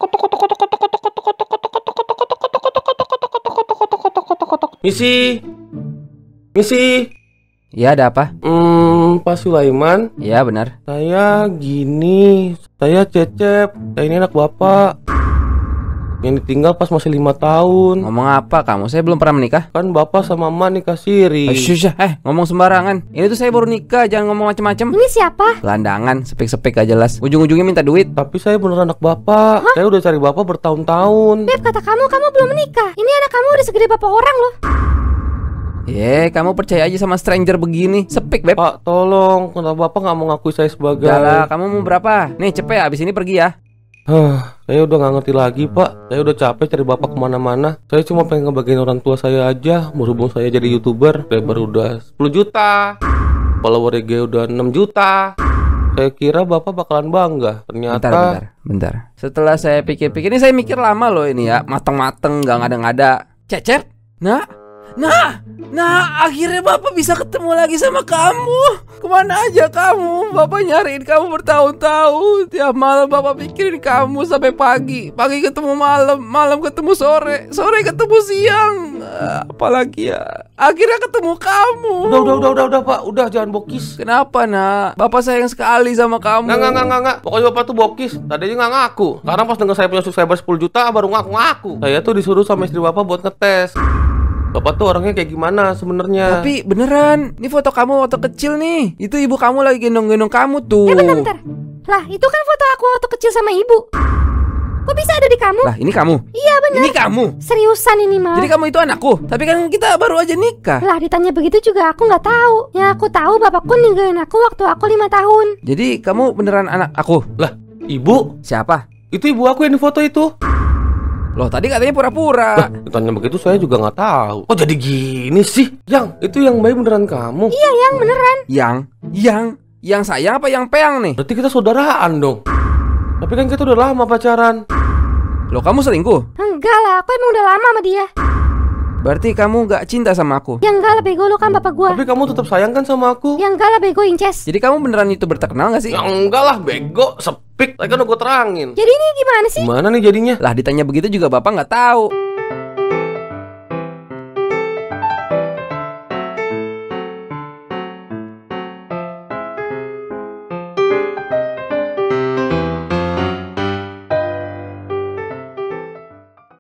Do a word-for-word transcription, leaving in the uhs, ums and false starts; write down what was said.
Misi, misi. Ya, ada apa? Hmm, Pak Sulaiman. Ya, benar. Saya gini, saya Cecep. Saya ini anak bapak yang ditinggal pas masih lima tahun. Ngomong apa kamu? Saya belum pernah menikah. Kan bapak sama emak nikah siri. Eh, syush, eh, ngomong sembarangan. Ini tuh saya baru nikah, jangan ngomong macem-macem. Ini siapa? Gelandangan, sepik-sepik gak jelas. Ujung-ujungnya minta duit. Tapi saya beneran anak bapak. Hah? Saya udah cari bapak bertahun-tahun. Beb, kata kamu, kamu belum menikah. Ini anak kamu udah segede bapak orang loh. Ye, kamu percaya aja sama stranger begini. Sepik, Beb. Pak, tolong. Kenapa bapak gak mau ngakui saya sebagai... Jalah, kamu mau berapa? Nih, cepet, abis ini pergi ya. Hah, saya udah gak ngerti lagi, Pak. Saya udah capek cari bapak kemana-mana. Saya cuma pengen ngebagiin orang tua saya aja. Berhubung saya jadi YouTuber, saya baru udah sepuluh juta, follower I G udah enam juta. Saya kira bapak bakalan bangga. Ternyata... Bentar, bentar, bentar. Setelah saya pikir-pikir, ini saya mikir lama loh ini ya. Mateng-mateng, gak ngada-ngada. Cecep? Nah? Nah, nah, akhirnya bapak bisa ketemu lagi sama kamu. Kemana aja kamu? Bapak nyariin kamu bertahun-tahun. Tiap malam bapak pikirin kamu sampai pagi. Pagi ketemu malam, malam ketemu sore, sore ketemu siang. Apalagi ya, akhirnya ketemu kamu. Udah, udah, udah, udah, udah, Pak. Udah, jangan bokis. Kenapa, nak? Bapak sayang sekali sama kamu. Nggak, nggak, nggak, nggak, nggak. Pokoknya bapak tuh bokis. Tadi aja nggak ngaku. Sekarang pas denger saya punya subscriber sepuluh juta, baru ngaku-ngaku. Saya tuh disuruh sama istri bapak buat ngetes. Bapak tuh orangnya kayak gimana sebenarnya? Tapi beneran, ini foto kamu waktu kecil nih. Itu ibu kamu lagi gendong-gendong kamu tuh. Eh, bentar, bentar. Lah, itu kan foto aku waktu kecil sama ibu. Kok bisa ada di kamu? Lah, ini kamu? Iya, bener. Ini kamu? Seriusan ini, mah. Jadi kamu itu anakku? Tapi kan kita baru aja nikah. Lah, ditanya begitu juga aku nggak tahu. Yang aku tahu bapakku ninggalin aku waktu aku lima tahun. Jadi kamu beneran anak aku? Lah, ibu? Siapa? Itu ibu aku yang di foto itu. Loh, tadi katanya pura-pura. Ditanya begitu saya juga nggak tahu. Kok jadi gini sih? Yang, itu yang bayi beneran kamu? Iya, yang beneran. Yang? Yang? Yang sayang apa yang peang nih? Berarti kita saudaraan dong. Tapi kan kita udah lama pacaran. Loh, kamu selingkuh? Enggak lah, aku emang udah lama sama dia. Berarti kamu gak cinta sama aku? Ya enggak lah, bego, lu kan bapak gua. Tapi kamu tetap sayang kan sama aku? Ya enggak lah, bego, Inces. Jadi kamu beneran YouTuber terkenal gak sih? Ya enggak lah, bego, sepik. Tadi kan udah gue terangin. Jadi ini gimana sih? Gimana nih jadinya? Lah, ditanya begitu juga bapak gak tahu.